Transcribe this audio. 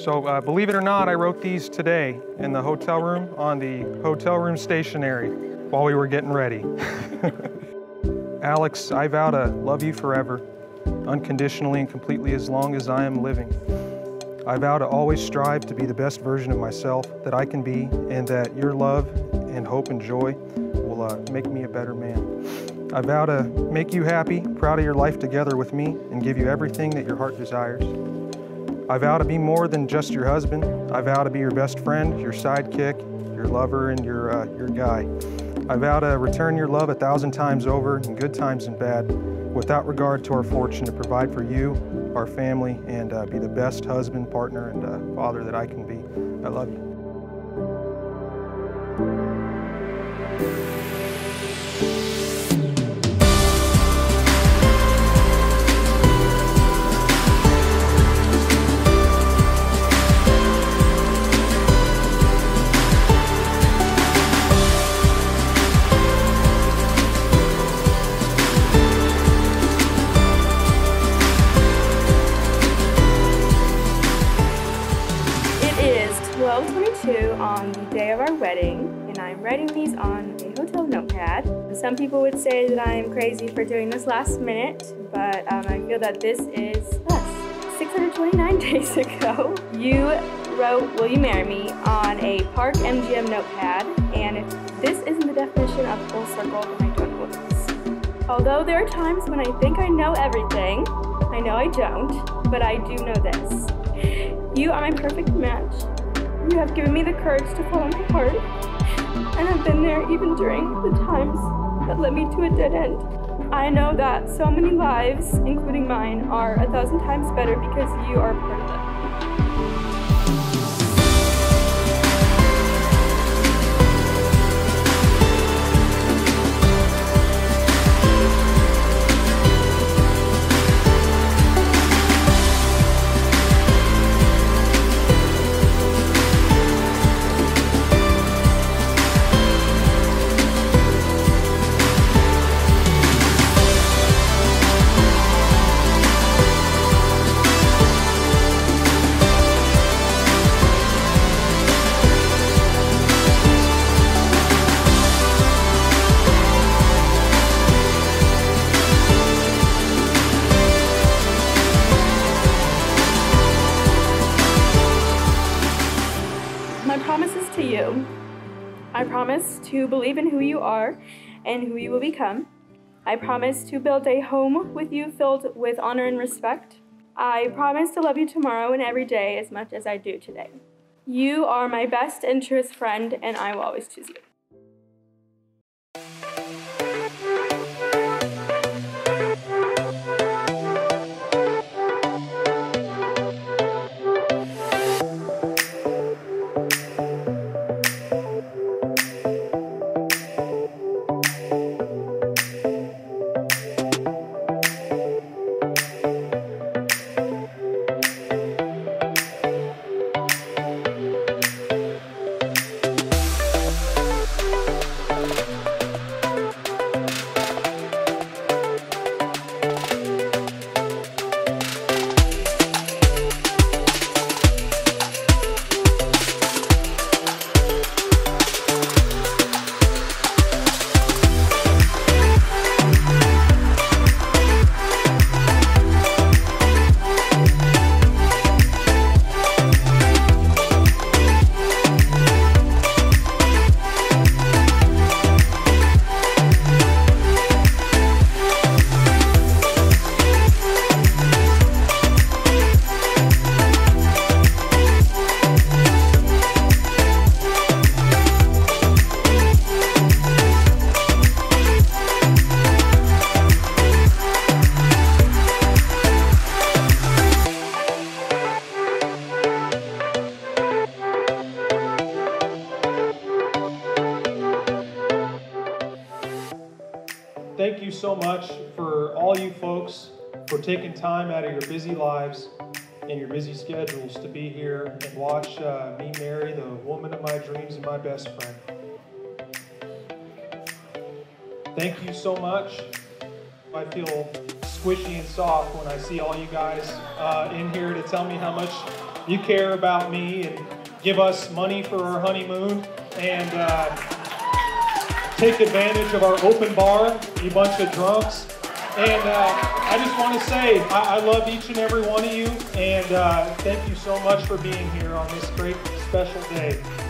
So believe it or not, I wrote these today in the hotel room on the hotel room stationery while we were getting ready. Alex, I vow to love you forever, unconditionally and completely as long as I am living. I vow to always strive to be the best version of myself that I can be, and that your love and hope and joy will make me a better man. I vow to make you happy, proud of your life together with me, and give you everything that your heart desires. I vow to be more than just your husband. I vow to be your best friend, your sidekick, your lover, and your guy. I vow to return your love 1,000 times over, in good times and bad, without regard to our fortune, to provide for you, our family, and be the best husband, partner, and father that I can be. I love you. On the day of our wedding, and I'm writing these on a hotel notepad. Some people would say that I'm crazy for doing this last minute, but I feel that this is us. 629 days ago, you wrote "Will you marry me" on a Park MGM notepad, and if this isn't the definition of full circle, then I don't know what is. Although there are times when I think I know everything, I know I don't, but I do know this. You are my perfect match. You have given me the courage to follow my heart, and have been there even during the times that led me to a dead end. I know that so many lives, including mine, are 1,000 times better because you are a part of them. My promises to you. I promise to believe in who you are and who you will become. I promise to build a home with you filled with honor and respect. I promise to love you tomorrow and every day as much as I do today. You are my best and truest friend, and I will always choose you. Thank you so much for all you folks for taking time out of your busy lives and your busy schedules to be here and watch me marry the woman of my dreams and my best friend. Thank you so much. I feel squishy and soft when I see all you guys in here to tell me how much you care about me and give us money for our honeymoon and take advantage of our open bar, you bunch of drunks. And I just want to say I love each and every one of you, and thank you so much for being here on this great special day.